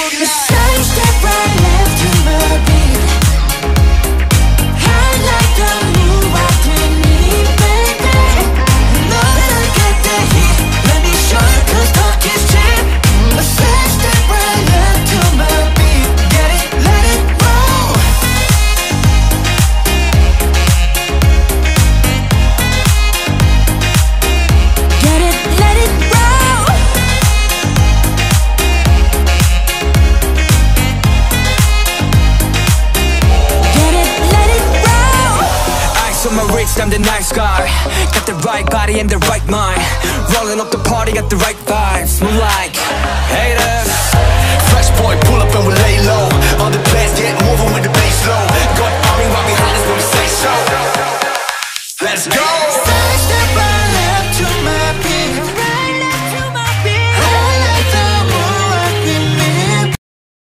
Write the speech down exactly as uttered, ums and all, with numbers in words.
The same step right left to my beat. I like the move I didn't need, baby. You know that I got that heat. Let me show you 'cause talk is cheap. The same step right left to my beat. Get it, let it roll. Get it, let it roll. Get it, let it roll. Ice on my wrist, I'm the nice guy. Got the right body and the right mind. Rolling up the party, got the right vibes. Moonlight,